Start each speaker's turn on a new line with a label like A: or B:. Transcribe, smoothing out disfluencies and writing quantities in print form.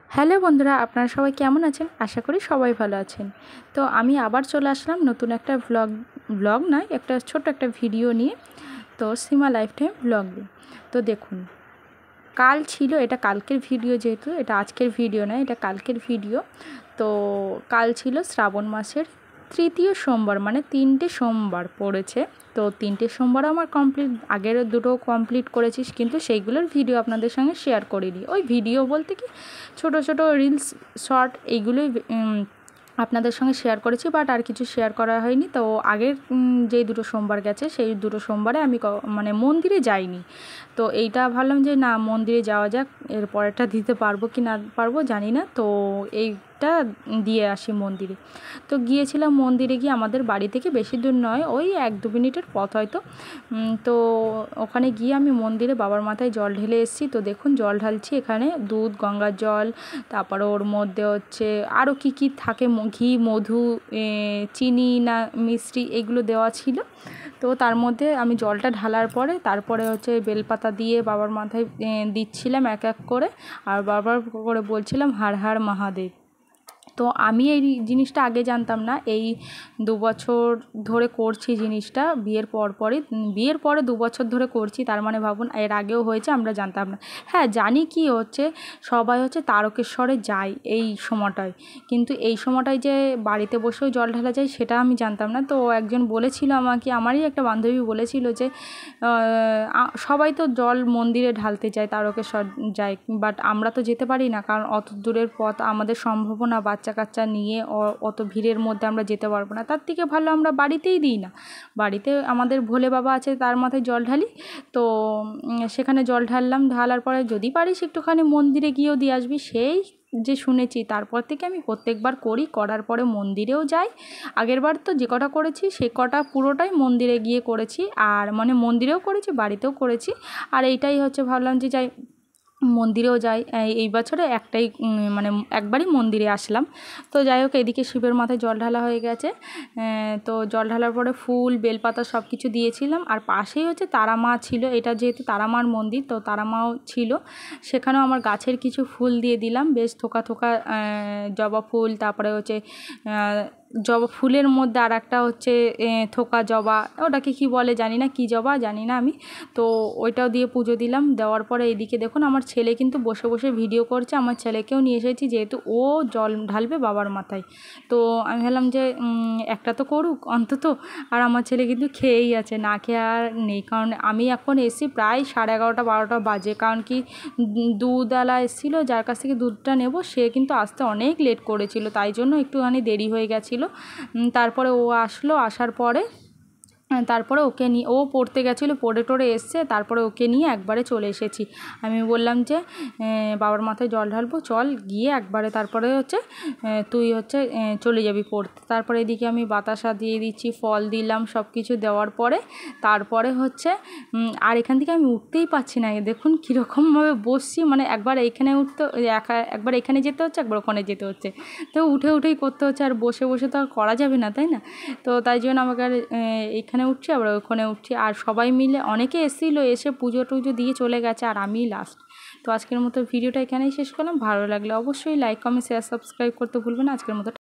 A: Hello বন্ধুরা, আপনারা সবাই কেমন আছেন? আশা করি সবাই ভালো আছেন। তো আমি আবার চলে আসলাম নতুন একটা ব্লগ নয়, একটা ছোট্ট একটা ভিডিও নিয়ে। তো সীমা লাইফ টাইম ব্লগ নিয়ে। তো দেখুন, কাল ছিল, এটা কালকের ভিডিও, যেহেতু এটা আজকের ভিডিও নয়, এটা কালকের ভিডিও। তো কাল ছিল শ্রাবণ মাসের তৃতীয় সোমবার, মানে 3টে সোমবার পড়েছে। তো 3টে সোমবারও আমার কমপ্লিট, আগের দুটো কমপ্লিট করেছিস, কিন্তু সেইগুলোর ভিডিও আপনাদের সঙ্গে শেয়ার করিনি। ওই ভিডিও বলতে কি, ছোট ছোট রিলস, শর্ট, এইগুলোই আপনাদের সঙ্গে শেয়ার করেছি, বাট আর কিছু শেয়ার করা হয়নি। তো আগের যেই দুটো সোমবার গেছে, সেই দুটো সোমবারে আমি মানে মন্দিরে যাইনি। তো এইটা ভাবলাম যে না, মন্দিরে যাওয়া যাক, এর পরেরটা দিতে পারবো কি না পারবো জানি না। তো এইটা দিয়ে আসি মন্দিরে। তো গিয়েছিলাম মন্দিরে, গিয়ে আমাদের বাড়ি থেকে বেশি দূর নয়, ওই 1-2 মিনিটের পথ হয়তো। তো ওখানে গিয়ে আমি মন্দিরে বাবার মাথায় জল ঢেলে এসেছি। তো দেখুন, জল ঢালছি, এখানে দুধ, গঙ্গার জল, তারপরে ওর মধ্যে হচ্ছে আরও কী কী থাকে, ঘি, মধু, চিনি না মিষ্টি, এগুলো দেওয়া ছিল। তো তার মধ্যে আমি জলটা ঢালার পরে তারপরে হচ্ছে বেলপাতা দিয়ে বাবার মাথায় দিচ্ছিলাম এক এক করে, আর বারবার করে বলছিলাম হর হর মহাদেব। তো আমি এই জিনিসটা আগে জানতাম না, এই 2 বছর ধরে করছি জিনিসটা, বিয়ের পরে 2 বছর ধরে করছি। তার মানে ভাবুন, এর আগেও হয়েছে, আমরা জানতাম না। হ্যাঁ, জানি কি হচ্ছে, সবাই হচ্ছে তারকেশ্বরে যায় এই সময়টায়, কিন্তু এই সময়টায় যে বাড়িতে বসেও জল ঢালা যায় সেটা আমি জানতাম না। তো একজন বলেছিল আমাকে, আমারই একটা বান্ধবী বলেছিল যে সবাই তো জল মন্দিরে ঢালতে যায়, তারকেশ্বর যায়, বাট আমরা তো যেতে পারি না, কারণ অত দূরের পথ, আমাদের সম্ভব না, বাচ্চা কাচ্চা নিয়ে অত ভিড়ের মধ্যে আমরা যেতে পারবো না। তার থেকে ভালো আমরা বাড়িতেই দিই না, বাড়িতে আমাদের ভোলে বাবা আছে, তার মাথায় জল ঢালি। তো সেখানে জল ঢাললাম, ঢালার পরে যদি পারিস একটুখানি মন্দিরে গিয়েও দিয়ে আসবি, সেই যে শুনেছি, তারপর থেকে আমি প্রত্যেকবার করি, করার পরে মন্দিরেও যাই। আগেরবার তো যে কটা করেছি সে কটা পুরোটাই মন্দিরে গিয়ে করেছি, আর মানে মন্দিরেও করেছি, বাড়িতেও করেছি। আর এইটাই হচ্ছে, ভাবলাম যে যাই, মন্দিরেও যাই। এই বছরে মানে একবারই মন্দিরে আসলাম। তো যাই হোক, এদিকে শিবের মাথায় জল ঢালা হয়ে গেছে। তো জল ঢালার পরে ফুল, বেলপাতা সব কিছু দিয়েছিলাম, আর পাশেই হচ্ছে তারা মা ছিল, এটা যেহেতু তারা মার মন্দির, তো তারা মাও ছিল। সেখানেও আমার গাছের কিছু ফুল দিয়ে দিলাম, বেশ থোকা থোকা জবা ফুল, তারপরে হচ্ছে জবা ফুলের মধ্যে আর একটা হচ্ছে থোকা জবা, ওটাকে কি বলে জানি না, কি জবা জানি না আমি। তো ওইটাও দিয়ে পুজো দিলাম। দেওয়ার পরে এদিকে দেখুন, আমার ছেলে কিন্তু বসে বসে ভিডিও করছে। আমার ছেলেকেও নিয়ে এসেছি, যেহেতু ও জল ঢালবে বাবার মাথায়। তো আমি ভাবলাম যে একটা তো করুক অন্তত। আর আমার ছেলে কিন্তু খেয়েই আছে, না খেয়ে আর নেই, কারণ আমি এখন এসি প্রায় 11:30-12টা বাজে, কারণ কি দুধওয়ালা এসেছিলো, যার কাছ থেকে দুধটা নেব, সে কিন্তু আসতে অনেক লেট করেছিল, তাই জন্য একটুখানি দেরি হয়ে গেছিলো। তারপরে ও আসলো, আসার পরে তারপরে ওকে নিয়ে, ও পড়তে গেছিলো, পড়ে টড়ে এসছে, তারপরে ওকে নিয়ে একবারে চলে এসেছি। আমি বললাম যে বাবার মাথায় জল ঢালবো, চল গিয়ে একবারে, তারপরে হচ্ছে তুই হচ্ছে চলে যাবি পড়তে। তারপরে এদিকে আমি বাতাসা দিয়ে দিচ্ছি, ফল দিলাম, সব কিছু দেওয়ার পরে তারপরে হচ্ছে আর এখান থেকে আমি উঠতেই পারছি না, দেখুন কীরকমভাবে বসছি, মানে একবার এইখানে উঠতে, একবার এখানে যেতে হচ্ছে, একবার ওখানে যেতে হচ্ছে। তো উঠেই করতে হচ্ছে, আর বসে বসে তো আর করা যাবে না, তাই না? তো তাই জন্য আমাকে আর এইখানে উঠছি, আবার ওখানে উঠছি, আর সবাই মিলে অনেকে এসেছিলো, এসে পুজো টুজো দিয়ে চলে গেছে, আর আমিই লাস্ট। তো আজকের মতো ভিডিওটা এখানেই শেষ করলাম। ভালো লাগলে অবশ্যই লাইক, কমেন্ট, শেয়ার, সাবস্ক্রাইব করতে ভুলবেন না। আজকের মতো